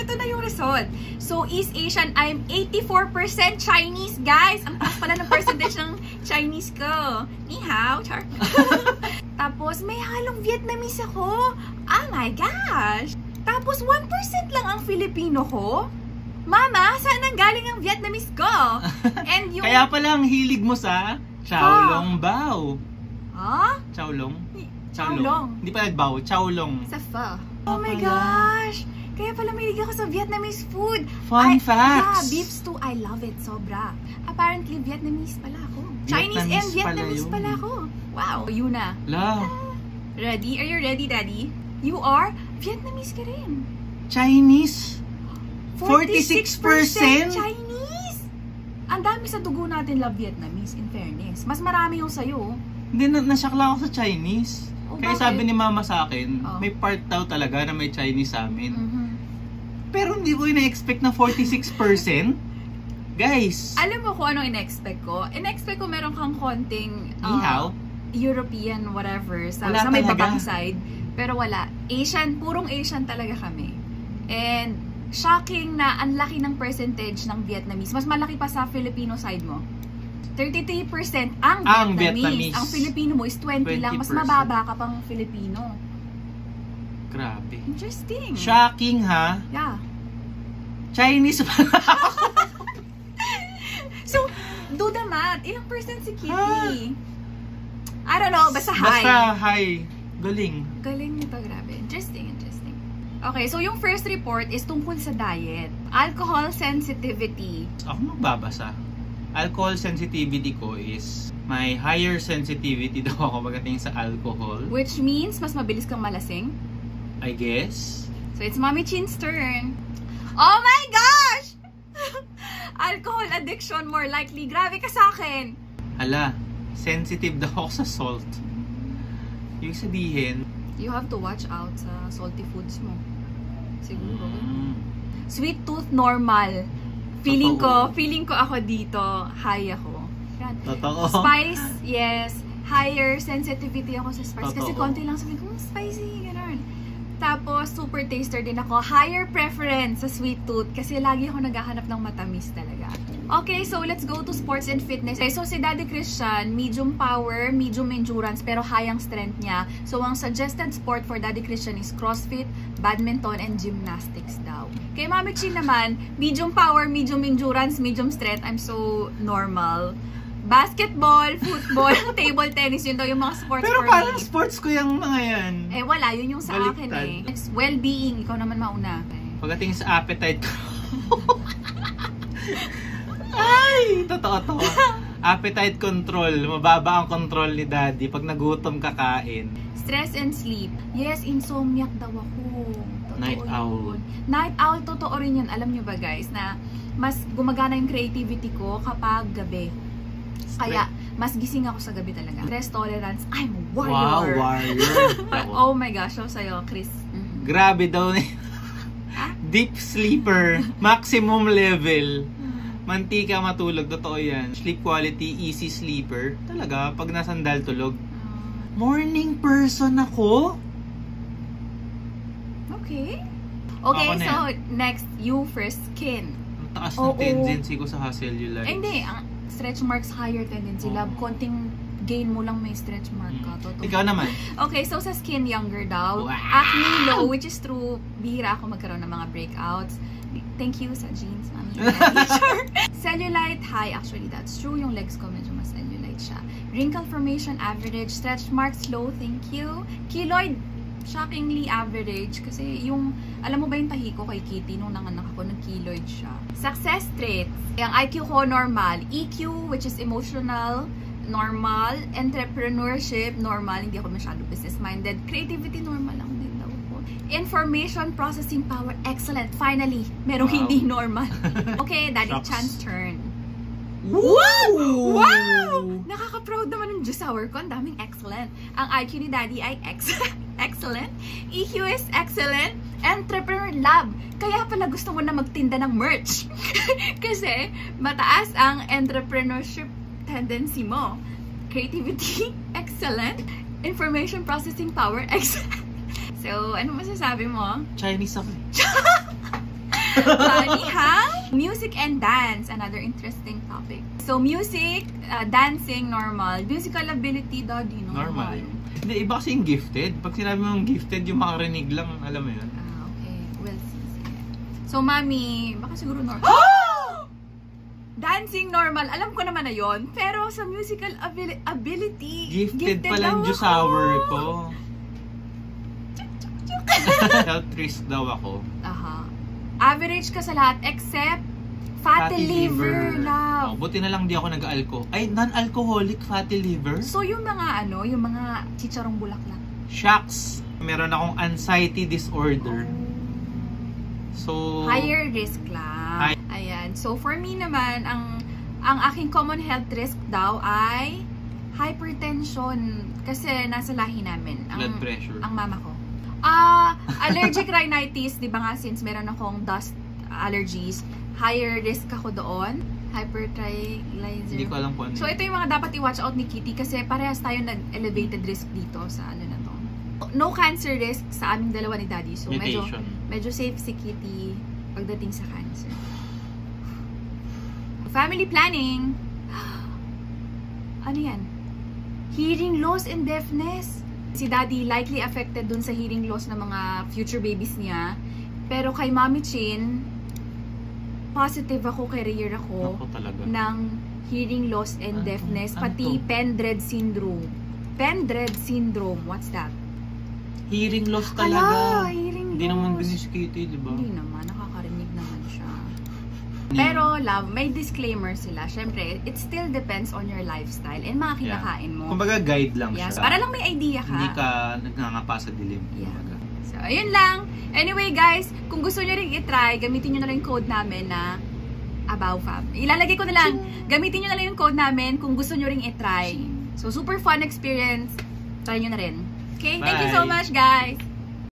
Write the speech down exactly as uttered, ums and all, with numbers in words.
ito na yung result. So, East Asian, I'm eighty-four percent Chinese, guys. Ang taas pala ng percentage ng Chinese ko. Ni hao, char. Tapos, may halong Vietnamese ako. Oh my gosh. Tapos, one percent lang ang Filipino ko. Mama, saan nang galing ang Vietnamese ko? And yung... Kaya pala ang hilig mo sa Chow Long Bao. Ha? Chow Long? Chow Long. Hindi pala bao, Chow Long. Sa pho. Oh my gosh. Kaya pala may hilig ako sa Vietnamese food. Fun I, facts. Yeah, beef stew. I love it. Sobra. Apparently, Vietnamese pala ako. Chinese and Vietnamese pala, pala ako. Wow. Yun na. La. Ready? Are you ready, Daddy? You are? Vietnamese ka rin. Chinese? forty-six percent Chinese? Ang dami sa dugo natin love Vietnamese, in fairness. Mas marami yung sa'yo. Hindi, na nasyak lang ako sa Chinese. Oh, kaya bakit? sabi ni Mama sa akin, oh. may part daw talaga na may Chinese sa amin. Mm-hmm. Pero hindi ko ina-expect na forty-six percent. Guys! Alam mo kung anong ina-expect ko? Ina-expect ko meron kang konting uh, European whatever sa, sa may babang side. Pero wala. Asian, purong Asian talaga kami. And shocking na ang laki ng percentage ng Vietnamese. Mas malaki pa sa Filipino side mo. thirty-three percent ang, ang Vietnamese. Vietnamese. Ang Filipino mo is twenty lang. Mas mababa ka pang Filipino. Grabe. Interesting. Shocking, ha? Yeah. Chinese pala. So, do the math. Ilang percent si Kitty? I don't know. Basta high. Basta high. Galing. Galing nito. Grabe. Interesting. Interesting. Okay. So, yung first report is tungkol sa diet. Alcohol sensitivity. Ako magbabasa. Alcohol sensitivity ko is may higher sensitivity daw ako pagdating sa alcohol. Which means, mas mabilis kang malasing? I guess. So, it's Mommy Chin's turn. Oh my gosh! Alcohol addiction more likely. Grabe ka sa akin. Hala, sensitive daw ako sa salt. Yung sabihin, you have to watch out sa salty foods mo. Siguro. Mm. Sweet tooth normal. Feeling Totoo. ko, feeling ko ako dito, high ako. Yan. Totoo. Spice, yes. Higher sensitivity ako sa spice. Kasi Totoo. konti lang sabi ko, hmm, spicy, gano'n. Tapos, super taster din ako. Higher preference sa sweet tooth kasi lagi ako naghahanap ng matamis talaga. Okay, so let's go to sports and fitness. Okay, so si Daddy Christian, medium power, medium endurance, pero high ang strength niya. So, ang suggested sport for Daddy Christian is CrossFit, badminton, and gymnastics daw. Kay Mami Chin naman, medium power, medium endurance, medium strength. I'm so normal. Basketball, football, table tennis, yun daw yung mga sports pero for me. Pero parang sports ko yung mga yan. Eh wala, yun yung sa Baliktad. akin eh. It's well-being, ikaw naman mauna. Pagdating sa appetite ko. Ay, totoo to. Appetite control, mababa ang control ni Daddy pag nagutom kakain. Stress and sleep. Yes, insomniac daw ako. Totoo Night yun. owl. Night owl, totoo rin yun. Alam nyo ba guys, na mas gumagana yung creativity ko kapag gabi. Kaya, mas gising ako sa gabi talaga. Stress tolerance, I'm a warrior. Wow, warrior. Oh my gosh, so sa'yo, Chris. Mm-hmm. Grabe daw ni deep sleeper, maximum level. Mantika matulog, totoo yan. Sleep quality, easy sleeper. Talaga, pag nasandal tulog. Morning person ako? Okay. Okay, Ako na so yan. next, you first, skin. Ang taas Oo. ng tendency ko sa cellulite. Eh, hindi, ang stretch marks higher tendency. Oh. Love, konting gain mo lang may stretch mark ka. Totoo. Ikaw naman. Okay, so sa skin, younger daw. Wow. Acne low, which is true. Bihira ako magkaroon ng mga breakouts. Thank you sa jeans, mami. Cellulite high, actually, that's true. Yung legs ko medyo mas cellulite siya. Wrinkle formation, average. Stretch marks low, thank you. Keloid, shockingly average. Kasi yung, alam mo ba yung tahi ko kay Kitty, nung nanganak ako, nag-keloid siya. Success traits. Yung I Q ko, normal. E Q, which is emotional, normal. Entrepreneurship, normal. Hindi ako masyado business-minded. Creativity, normal lang din daw po. Information processing power, excellent. Finally, merong Wow. hindi normal. Okay, Daddy Shucks. Chan's turn. Wow! Wow! Nakaka-proud naman ng juice hour ko. Ang daming excellent. Ang I Q ni Daddy ay excellent. excellent. E Q is excellent. Entrepreneur lab. Kaya pala gusto mo na magtinda ng merch. Kasi mataas ang entrepreneurship tendency mo. Creativity, excellent. Information processing power, excellent. So, ano masasabi mo? Chinese ako. Funny, ha? Music and dance, another interesting topic. So, music, uh, dancing, normal. Musical ability, daddy, normal. Normal. Hindi, iba kasi yung gifted. Pag sinabi mo yung gifted, yung makarinig lang, alam mo yun. Ah, okay. We'll see. Sige. So, mami, baka siguro normal. Dancing normal, alam ko naman na yon. Pero sa musical abil ability, Gifted, gifted pala yung daw juice ako. hour ko. Health risk daw ako. Aha. Average ka sa lahat except fatty, liver, love. Oh, buti na lang di ako nag-alco. Ay, non-alcoholic fatty liver? So yung mga ano, yung mga chicharong bulaklak. Shucks! Meron akong anxiety disorder. So, Higher risk lang. High. Ayan. So for me naman, ang ang aking common health risk daw ay hypertension. Kasi nasa lahi namin. Ang, blood pressure. Ang mama ko. Ah, allergic rhinitis, 'di ba nga, since meron akong dust allergies, higher risk ako doon. Hypertriglycer. Hindi ko alam po ano. So ito yung mga dapat i-watch out ni Kitty kasi parehas tayo nag-elevated risk dito sa ano na to. No cancer risk sa aming dalawa ni Daddy. So medyo Mutation. medyo safe si Kitty pagdating sa cancer. Family planning. Ano yan? Hearing loss and deafness. Si Daddy likely affected dun sa hearing loss ng mga future babies niya. Pero kay Mommy Chin, positive ako, career ako Ako talaga. ng hearing loss and Ano? deafness, Ano pati to? Pendred syndrome. Pendred syndrome, what's that? Hearing loss Hala, talaga. hearing Hindi loss. naman biniskiti, di ba? Hindi naman, nakakarinig naman siya. Pero love, may disclaimer sila. Syempre, it still depends on your lifestyle and mga kinakain mo. Kumbaga guide lang Yes, siya. para lang may idea ka. Hindi ka nagngangapa sa dilim. Yeah. Kumbaga. So, ayun lang. Anyway, guys, kung gusto nyo rin i-try, gamitin nyo na lang yung code namin na ABOWFAB. Ilalagay ko na lang. Gamitin nyo na lang yung code namin kung gusto nyo rin i-try. So, super fun experience. Try nyo na rin. Okay? Thank you so Bye. much, guys!